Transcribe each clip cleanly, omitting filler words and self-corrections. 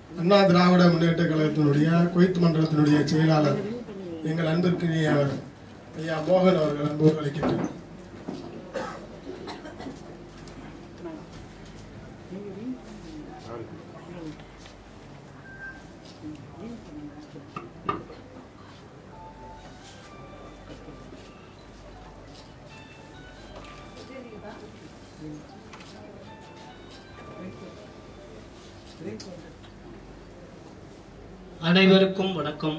அண்ணா திராவிட முன்னேற்ற கழகத்தினுடைய குவைத் மண்டலத்தினுடைய செயலாளர் எங்கள் அன்பிற்குரிய ஐயா மோகன் அவர்கள் அன்போடு அழைக்கின்றனர். அனைவருக்கும் வணக்கம்.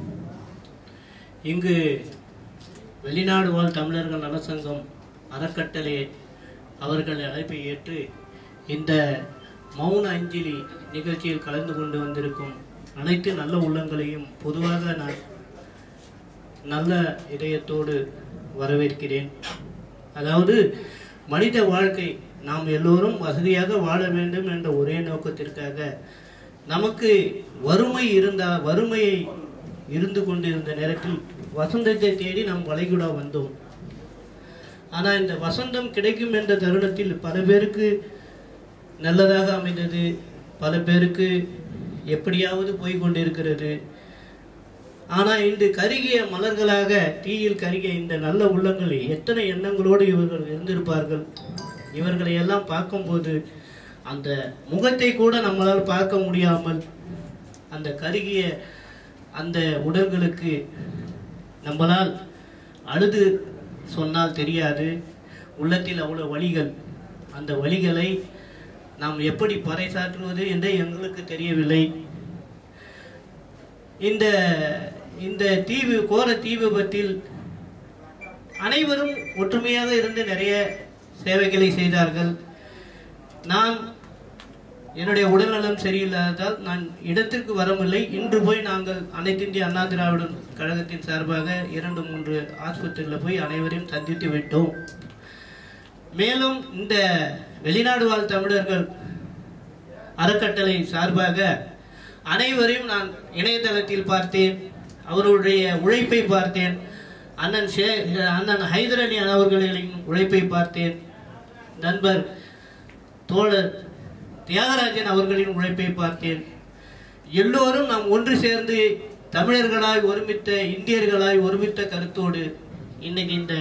இங்கு வெளிநாடு வாழ் தமிழர்கள் நலசங்கம் அறக்கட்டளை அவர்கள் அழைப்பை ஏற்று இந்த மௌன அஞ்சலி நிகழ்ச்சியில் கலந்து கொண்டு வந்திருக்கும் அனைத்து நல்ல உள்ளங்களையும் பொதுவாக நான் நல்ல இதயத்தோடு வரவேற்கிறேன். அதாவது மனித வாழ்க்கை நாம் எல்லோரும் வசதியாக வாழ வேண்டும் என்ற ஒரே நோக்கத்திற்காக நமக்கு வறுமையை இருந்து கொண்டிருந்த நேரத்தில் வசந்தத்தை தேடி நாம் வளைகுடா வந்தோம். ஆனால் இந்த வசந்தம் கிடைக்கும் என்ற தருணத்தில் பல பேருக்கு நல்லதாக அமைந்தது, பல பேருக்கு எப்படியாவது போய்கொண்டிருக்கிறது. ஆனால் இன்று கருகிய மலர்களாக தீயில் கருகிய இந்த நல்ல உள்ளங்கள் எத்தனை எண்ணங்களோடு இவர்கள் இருந்திருப்பார்கள். இவர்களை எல்லாம் பார்க்கும்போது அந்த முகத்தை கூட நம்மளால் பார்க்க முடியாமல் அந்த கருகிய அந்த உடல்களுக்கு நம்மளால் அழுது சொன்னால் தெரியாது. உள்ளத்தில் அவ்வளோ வலிகள், அந்த வலிகளை நாம் எப்படி பறைசாற்றுவது என்று எங்களுக்கு தெரியவில்லை. இந்த கோர தீ விபத்தில் அனைவரும் ஒற்றுமையாக இருந்து நிறைய சேவைகளை செய்தார்கள். நான் என்னுடைய உடல்நலம் சரியில்லாததால் நான் இடத்திற்கு வரவில்லை. இன்று போய் நாங்கள் அனைத்து இந்திய அண்ணா திராவிட கழகத்தின் சார்பாக 2-3 ஆஸ்பத்திரியில் போய் அனைவரையும் சந்தித்து விட்டோம். மேலும் இந்த வெளிநாடு வாழ் தமிழர்கள் அறக்கட்டளை சார்பாக அனைவரையும் நான் இணையதளத்தில் பார்த்தேன், அவருடைய உழைப்பை பார்த்தேன். அண்ணன் ஹைதர் அலி அவர்களின் உழைப்பை பார்த்தேன். நண்பர் தோழர் தியாகராஜன் அவர்களின் உழைப்பை பார்த்தேன். எல்லோரும் நாம் ஒன்று சேர்ந்து தமிழர்களாய் ஒருமித்த இந்தியர்களாய் ஒருமித்த கருத்தோடு இன்னைக்கு இந்த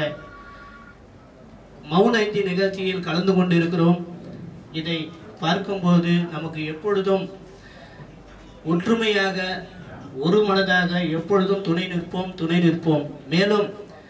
மௌன அஞ்சலி நிகழ்ச்சியில் கலந்து கொண்டிருக்கிறோம். இதை பார்க்கும்போது நமக்கு எப்பொழுதும் ஒற்றுமையாக ஒரு மனதாக எப்பொழுதும் துணை நிற்போம். மேலும்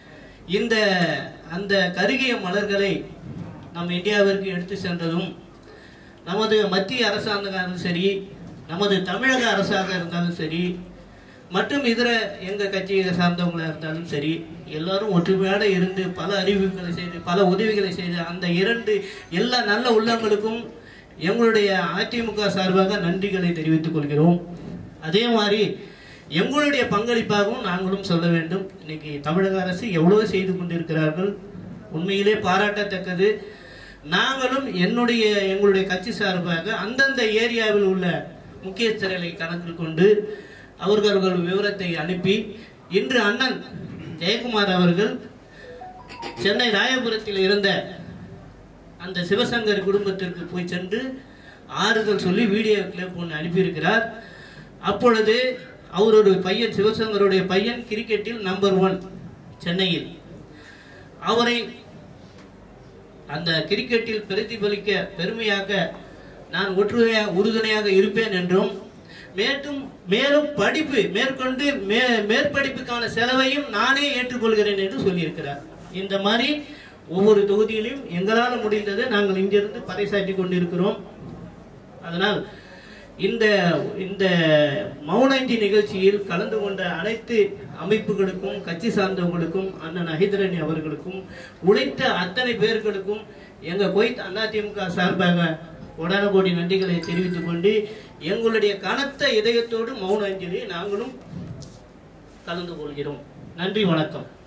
அந்த கருகிய மலர்களை நம் இந்தியாவிற்கு எடுத்து சென்றதும் நமது மத்திய அரசாங்கம் இருந்தாலும் சரி, நமது தமிழக அரசாக இருந்தாலும் சரி, மற்றும் இதர எங்கள் கட்சியை சார்ந்தவங்களாக இருந்தாலும் சரி, எல்லாரும் ஒற்றுமையோடு இருந்து பல அறிவிப்புகளை செய்து பல உதவிகளை செய்து அந்த எல்லா நல்ல உள்ளங்களுக்கும் எங்களுடைய அதிமுக சார்பாக நன்றிகளை தெரிவித்துக் கொள்கிறோம். அதே மாதிரி எங்களுடைய பங்களிப்பாகவும் நாங்களும் சொல்ல வேண்டும். இன்னைக்கு தமிழக அரசு எவ்வளவு செய்து கொண்டிருக்கிறார்கள், உண்மையிலே பாராட்டத்தக்கது. நாங்களும் எங்களுடைய கட்சி சார்பாக அந்தந்த ஏரியாவில் உள்ள முக்கியஸ்தர்களை கணக்கில் கொண்டு அவர்கள் விவரத்தை அனுப்பி இன்று அண்ணன் ஜெயக்குமார் அவர்கள் சென்னை ராயபுரத்தில் இருந்த அந்த சிவசங்கர் குடும்பத்திற்கு போய் சென்று ஆறுதல் சொல்லி வீடியோ கிளிப் ஒன்று அனுப்பியிருக்கிறார். அப்பொழுது அவருடைய பையன், சிவசங்கருடைய பையன், கிரிக்கெட்டில் நம்பர் 1 சென்னையில், அவரை அந்த கிரிக்கெட்டில் பிரதிபலிக்க பெருமையாக நான் உறுதுணையாக இருப்பேன் என்றும் மேலும் மேற்கொண்டு மேற்படிப்புக்கான செலவையும் நானே ஏற்றுக்கொள்கிறேன் என்று சொல்லியிருக்கிறார். இந்த மாதிரி ஒவ்வொரு தொகுதியிலும் எங்களால் முடிந்ததை நாங்கள் இங்கிருந்து பறைசாற்றி கொண்டிருக்கிறோம். அதனால் இந்த மௌன அஞ்சலி நிகழ்ச்சியில் கலந்து கொண்ட அனைத்து அமைப்புகளுக்கும் கட்சி சார்ந்தவங்களுக்கும் அண்ணன் ஹைதர் அலி அவர்களுக்கும் உழைத்த அத்தனை பேர்களுக்கும் எங்கள் குவைத் அதிமுக சார்பாக கோடான கோடி நன்றிகளை தெரிவித்துக் கொண்டு எங்களுடைய கனத்த இதயத்தோடு மௌன அஞ்சலியை நாங்களும் கலந்து கொள்கிறோம். நன்றி, வணக்கம்.